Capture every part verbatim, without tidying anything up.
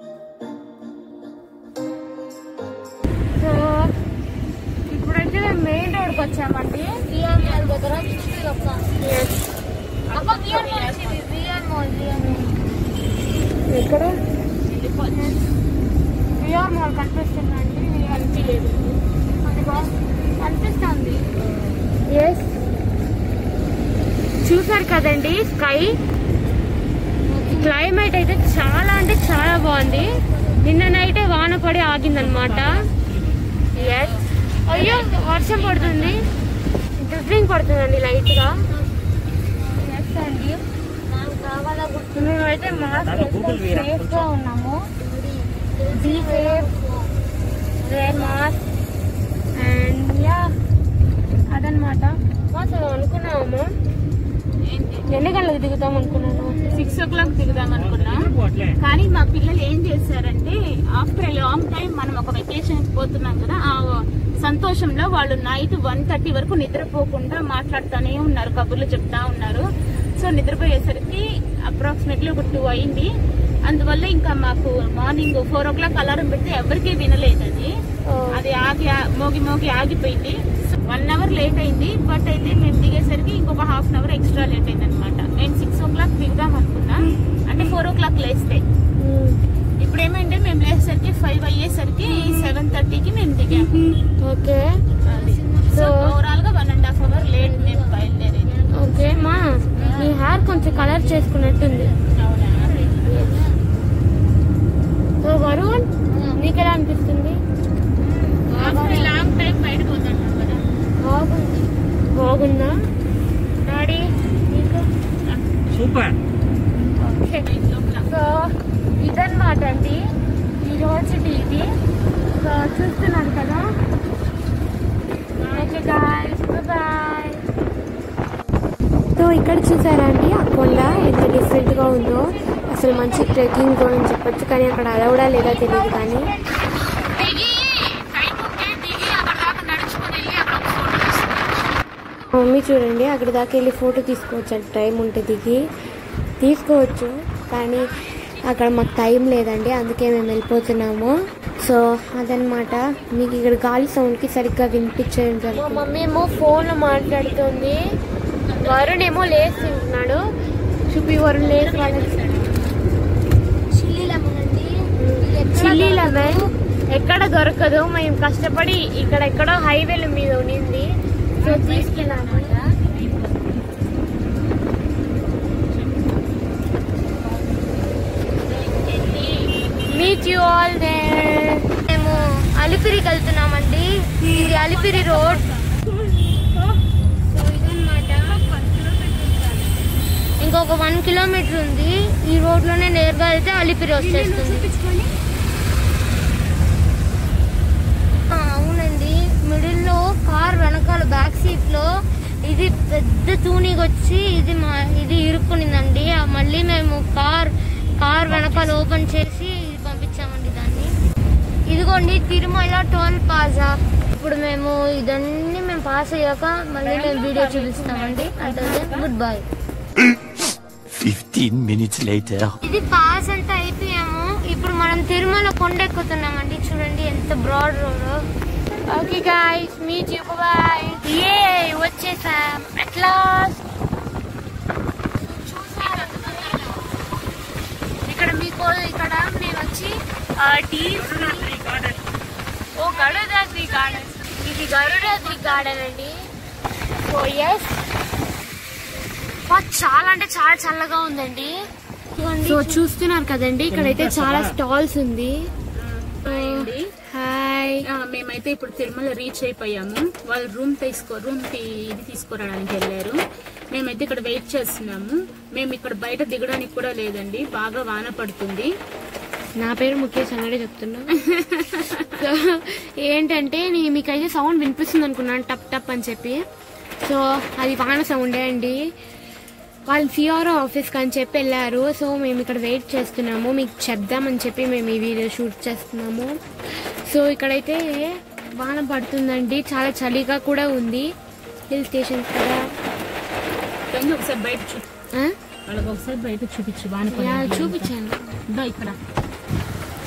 So ఇప్పుడైతే మేము main రోడ్కి వచ్చామండి. విఆర్ మాల్ దగ్గర ఎక్కడ విఆర్ మాల్ కనిపిస్తుందండి. అనిపించలేదు, అనిపిస్తుంది. ఎస్, చూసారు కదండి స్కై. క్లైమేట్ అయితే చాలా అంటే చాలా బాగుంది. నిన్న నైటే వాన పడి ఆగిందనమాట. ఎస్, అయ్యో వర్షం పడుతుంది, డ్రిజ్లింగ్ పడుతుందండి లైట్ గా. ఎస్ అండి, మేమైతే మాస్క్ సేఫ్ గా ఉన్నాము. Be safe, wear mask and యా అదనమాట. అసలు అనుకున్నాము ఎన్ని గంటలకు దిగుతాం అనుకున్నాను, సిక్స్ ఓ క్లాక్ దిగుదాం అనుకున్నా. కానీ మా పిల్లలు ఏం చేశారంటే ఆఫ్టర్ ఎ లాంగ్ టైం మనం ఒక వెకేషన్ పోతున్నాం కదా, ఆ సంతోషంలో వాళ్ళు నైట్ వన్ థర్టీ వరకు నిద్రపోకుండా మాట్లాడుతూనే ఉన్నారు, కబుర్లు చెప్తా ఉన్నారు. సో నిద్రపోయేసరికి అప్రాక్సిమేట్లీ ఒక టూ అయింది. అందువల్ల ఇంకా మాకు morning four o'clock alarm పెడితే ఎవరికీ వినలేదు. అది అది ఆగి మోగి మోగి ఆగిపోయింది. వన్ అవర్ లేట్ అయింది. బట్ అయితే మేము దిగేసరికి ఇంకొక half an hour extra late అయింది అనమాట. నేను సిక్స్ ఓ క్లాక్ దిగుదాం అనుకున్నా, అంటే ఫోర్ ఓ క్లాక్ లేస్తే. ఇప్పుడు ఏమంటే మేము లేచేసరికి ఫైవ్ అయ్యేసరికి సెవెన్ థర్టీకి మేము దిగాము. ఓకే, సో ఓవరాల్ గా one and half hour late మేము బయలుదేరేది. ఓకే మా, మీ హెయిర్ కొంచెం కలర్ చేసుకున్నట్టుంది. సో వరుణ్, నీకు ఎలా అనిపిస్తుంది? లాంగ్ టైం బయట పోతాను కదా, బాగుంది. బాగుందా డాడీ నీకు? సూపర్. ఓకే, సో ఇదన్నమాట అండి ఈరోజు టీవీ. సో చూస్తున్నారు కదా. Okay guys, bye. సో ఇక్కడ చూసారా అండి ఆ కొండ ఎంత డిఫరెంట్ గా ఉందో. అసలు మంచి ట్రెక్కింగ్ జోన్ అని చెప్పొచ్చు, కానీ అక్కడ అలవడా లేదా తెలియదు. కానీ మమ్మీ చూడండి అక్కడ దాకా వెళ్ళి ఫోటో తీసుకోవచ్చు అంట. టైం ఉంటే దిగి తీసుకోవచ్చు, కానీ అక్కడ మాకు టైం లేదండి, అందుకే మేము వెళ్ళిపోతున్నాము. సో అదనమాట. మీకు ఇక్కడ గాలి సౌండ్కి సరిగ్గా వినిపించడం జరుగుతుంది. మమ్మీ ఏమో ఫోన్లో మాట్లాడుతుంది, వరుణ్ ఏమో లేచి తింటున్నాడు. చూపి వరుణ్ లేచి చిల్లీ లెమన్ ఎక్కడ దొరకదు. మేము కష్టపడి ఇక్కడ ఎక్కడో హైవేల మీద ఉన్నింది, సో తీసుకెళ్ళామన్నమాట. Meet you all there. మేము అలిపిరికి వెళ్తున్నామండి. ఇది అలిపిరి రోడ్. ఇంకొక వన్ కిలోమీటర్ ఉంది. ఈ రోడ్ లోనే నేరుగా అయితే అలిపిరి వచ్చేస్తుంది. అవునండి, మిడిల్ లో కార్ వెనకాల బ్యాక్ సీట్ లో ఇది పెద్ద తూనీకి వచ్చి ఇది మా ఇది ఇరుక్కునిందండి. మళ్ళీ మేము కార్ కార్ వెనకాల ఓపెన్ చేసి పంపించామండి దాన్ని. ఇదిగోండి తిరుమల టోల్ ప్లాజా. ఇప్పుడు మేము ఇదన్నీ మేము పాస్ అయ్యాక మళ్ళీ మేము వీడియో చూపిస్తామండి. అంటే goodbye. Fifteen minutes later. ఇది పాస్ అంటే అయిపోయాము. ఇప్పుడు మనం తిరుమల కొండ ఎక్కుతున్నామండి. చూడండి ఎంత broad road. Okay guys, meet you, bye. ఏ వచ్చేసాం అట్ లాస్ట్. ఇక్కడ మీకు ఇక్కడ నేను వచ్చి ఓ గరుడాద్రి గార్డెన్. ఇది గరుడాద్రి గార్డెన్ అండి. సో ఎస్, చాలా అంటే చాలా చల్లగా ఉందండి. సో చూస్తున్నారు కదండి, ఇక్కడైతే చాలా స్టాల్స్ ఉంది. హాయ్, మేమైతే ఇప్పుడు తిరుమల రీచ్ అయిపోయాము. వాళ్ళు రూమ్ తీసుకో రూమ్ కి ఇది తీసుకురావడానికి వెళ్ళారు. మేమైతే ఇక్కడ వెయిట్ చేస్తున్నాము. మేము ఇక్కడ బయట దిగడానికి కూడా లేదండి, బాగా వాన పడుతుంది. నా పేరు ముఖేష్ అన్నడే చెప్తున్నా. ఏంటంటే మీకైతే సౌండ్ వినిపిస్తుంది అనుకున్నాను, టప్ టప్ అని చెప్పి. సో అది వాన సౌండే అండి. వాళ్ళు సిఆర్ఓ ఆఫీస్కి అని చెప్పి వెళ్ళారు. సో మేము ఇక్కడ వెయిట్ చేస్తున్నాము, మీకు చెప్దామని చెప్పి మేము ఈ వీడియో షూట్ చేస్తున్నాము. సో ఇక్కడైతే వాన పడుతుందండి, చాలా చలిగా కూడా ఉంది. హిల్ స్టేషన్ కదా. ఒకసారి బయట వాళ్ళకి ఒకసారి బయట చూపించు. వాన చూపించాను ఇక్కడ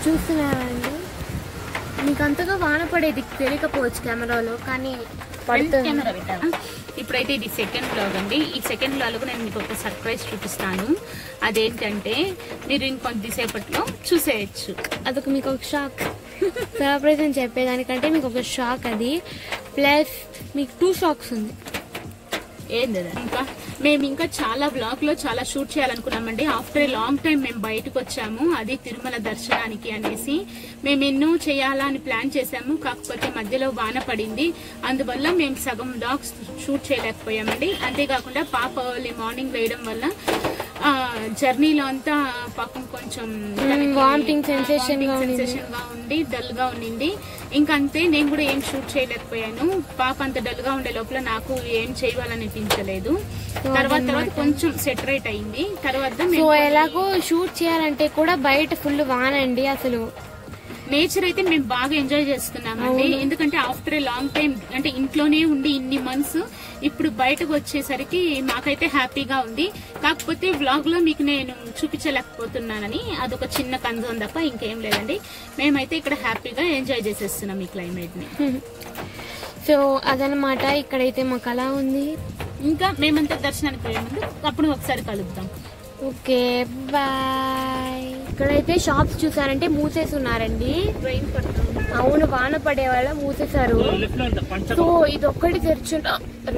చూస్తున్నారండి, మీకు అంతగా వాన పడేది తెలియకపోవచ్చు కెమెరాలో, కానీ కెమెరా పెట్టాను. ఇప్పుడైతే ఇది సెకండ్ బ్లాగ్ అండి. ఈ సెకండ్ బ్లాగ్ నేను మీకు ఒక సర్ప్రైజ్ చూపిస్తాను. అదేంటంటే మీరు ఇంకొద్దిసేపట్లో చూసేయచ్చు. అదొక మీకు ఒక షాక్. సర్ప్రైజ్ అని చెప్పేదానికంటే మీకు ఒక షాక్ అది, ప్లస్ మీకు టూ షాక్స్ ఉంది. ఏంది ఇంకా మేము ఇంకా చాలా బ్లాగ్ లో చాలా షూట్ చేయాలనుకున్నామండి. ఆఫ్టర్ ఏ లాంగ్ టైం మేము బయటకు వచ్చాము, అది తిరుమల దర్శనానికి అనేసి మేము ఎన్నో చేయాలా అని ప్లాన్ చేసాము. కాకపోతే మధ్యలో వాన పడింది, అందువల్ల మేము సగం బ్లాగ్స్ షూట్ చేయలేకపోయామండి. అంతేకాకుండా పాప ఎర్లీ మార్నింగ్ వేయడం వల్ల జర్నీలో అంతా పాపం కొంచెం వామిటింగ్ సెన్సేషన్ గా ఉండి డల్ గా ఉండింది. ఇంకంతే, నేను కూడా ఏం షూట్ చేయలేకపోయాను. పాప అంత డల్ గా ఉండే లోపల నాకు ఏం చేయాలనిపించలేదు. తర్వాత తర్వాత కొంచెం సెటరేట్ అయింది. తర్వాత ఎలాగో షూట్ చేయాలంటే కూడా బయట ఫుల్ వాన అండి. అసలు నేచర్ అయితే మేము బాగా ఎంజాయ్ చేస్తున్నామండి. ఎందుకంటే ఆఫ్టర్ ఏ లాంగ్ టైం, అంటే ఇంట్లోనే ఉండి ఇన్ని మంత్స్ ఇప్పుడు బయటకు వచ్చేసరికి మాకైతే హ్యాపీగా ఉంది. కాకపోతే వ్లాగ్ లో మీకు నేను చూపించలేకపోతున్నానని అదొక చిన్న కన్సర్న్ తప్ప ఇంకేం లేదండి. మేమైతే ఇక్కడ హ్యాపీగా ఎంజాయ్ చేసేస్తున్నాం ఈ క్లైమేట్ ని. సో అదనమాట, ఇక్కడైతే మాకు అలా ఉంది. ఇంకా మేమంతా దర్శనానికి పోయే ముందు అప్పుడు ఒకసారి కలుద్దాం. Okay bye. ఇక్కడైతే షాప్స్ చూసారంటే మూసేసి ఉన్నారండి. అవును, వాన పడే వల్ల మూసేశారు. సో ఇది ఒక్కటి తెరిచుంటా.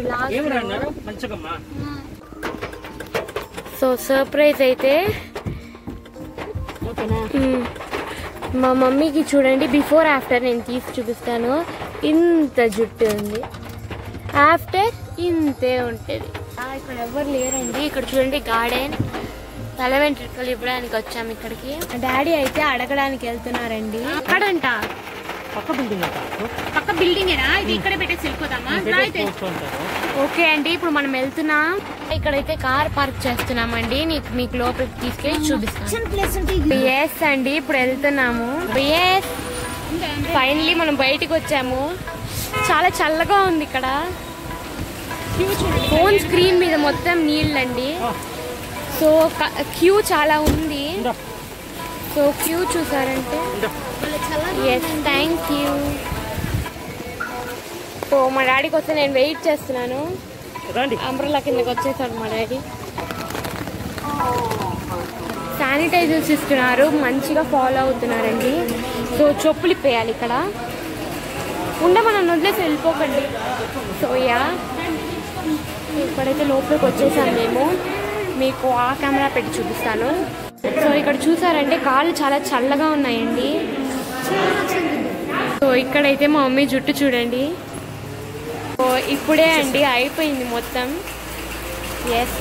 సో సర్ప్రైజ్ అయితే మా మమ్మీకి చూడండి, బిఫోర్ ఆఫ్టర్ నేను తీసి చూపిస్తాను. ఇంత జుట్టు ఉంది, ఆఫ్టర్ ఇంతే ఉంటుంది. ఇక్కడ ఎవరు లేరండి. ఇక్కడ చూడండి గార్డెన్, తల వెంట్రుకలు ఇవ్వడానికి వచ్చాము ఇక్కడికి. డాడీ అయితే అడగడానికి వెళ్తున్నారండి. అక్కడంట పక్క బిల్డింగ్ పక్క బిల్డింగ్ ఇది ఇక్కడే పెట్టేసి వెళ్ళిపోతామా? ఓకే అండి, ఇప్పుడు మనం వెళ్తున్నాం. ఇక్కడైతే కార్ పార్క్ చేస్తున్నామండి. నీకు మీకు లోపలికి తీసుకెళ్ళి చూపిస్తాను. ఎస్ అండి, ఇప్పుడు వెళ్తున్నాము. ఎస్, ఫైనలీ మనం బయటికి వచ్చాము. చాలా చల్లగా ఉంది ఇక్కడ. ఫోన్ స్క్రీన్ మీద మొత్తం నీళ్ళండి. సో క్యూ చాలా ఉంది. సో క్యూ చూసారంటే ఎస్, థ్యాంక్ యూ. సో మా డాడీకి వస్తే నేను వెయిట్ చేస్తున్నాను. అంబ్రెల్లా కిందకి వచ్చేసాడు మా డాడీ. శానిటైజర్స్ ఇస్తున్నారు, మంచిగా ఫాలో అవుతున్నారండి. సో చెప్పులు ఇప్పేయాలి ఇక్కడ. ఉండమని వదిలేసి వెళ్ళిపోకండి. సో యా, ఇక్కడైతే లోపలికి వచ్చేసాం మేము. మీకు ఆ కెమెరా పెట్టి చూపిస్తాను. సో ఇక్కడ చూసారంటే కాళ్ళు చాలా చల్లగా ఉన్నాయండి. సో ఇక్కడైతే మా మమ్మీ జుట్టు చూడండి. సో ఇప్పుడే అండి అయిపోయింది మొత్తం. ఎస్,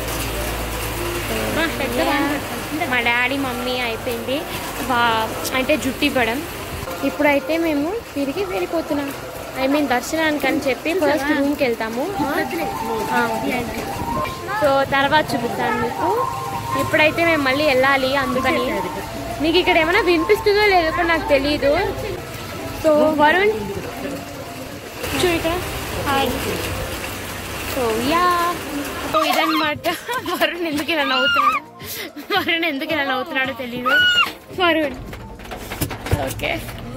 మా డాడీ మమ్మీ అయిపోయింది బా అంటే జుట్టు ఇవ్వడం. ఇప్పుడైతే మేము తిరిగి వెళ్ళిపోతున్నాం. ఐ మీన్ దర్శనానికి అని చెప్పి ఫస్ట్ రూమ్కి వెళ్తాము. సో తర్వాత చూపిస్తాను మీకు. ఇప్పుడైతే మేము మళ్ళీ వెళ్ళాలి, అందుకని మీకు ఇక్కడ ఏమైనా వినిపిస్తుందో లేదో కూడా నాకు తెలీదు. సో వరుణ్ చూ ఇక్కడ. హాయ్. సో యా, సో ఇదన్నమాట. వరుణ్ ఎందుకు ఇలా నవ్వుతున్నాడు, వరుణ్ ఎందుకు ఇలా నవ్వుతున్నాడో తెలీదు. Varun okay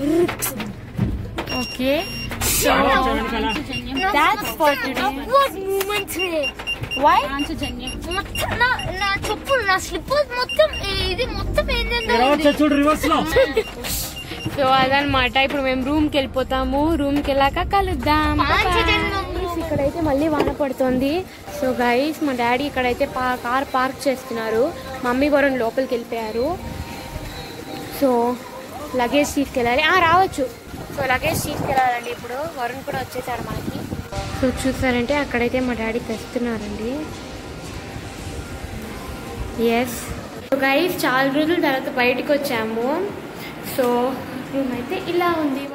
okay. So that's for today. What movement today? Why? మొత్తం నా నా చెప్పులు, నా స్లిప్పర్స్ మొత్తం ఇది మొత్తం ఏంటంటే. సో అదనమాట, ఇప్పుడు మేము రూమ్ కి వెళ్ళిపోతాము. రూమ్ కి వెళ్ళాక కలుద్దాం. ఇక్కడైతే మళ్ళీ వాన పడుతుంది. సో గైస్, మా డాడీ ఇక్కడైతే కార్ పార్క్ చేస్తున్నారు. మమ్మీ వరుణ్ లోపలికి వెళ్ళిపోయారు. సో లగేజ్ తీసుకెళ్ళాలి. రావచ్చు. సో లగేజ్ తీసుకెళ్ళాలండి. ఇప్పుడు వరుణ్ కూడా వచ్చేసాడు మనకి. సో చూసారంటే అక్కడైతే మా డాడీ తెస్తున్నారండి. ఎస్. సో గైస్, చాలా రోజుల తర్వాత బయటకు వచ్చాము. సో రూమ్ అయితే ఇలా ఉంది.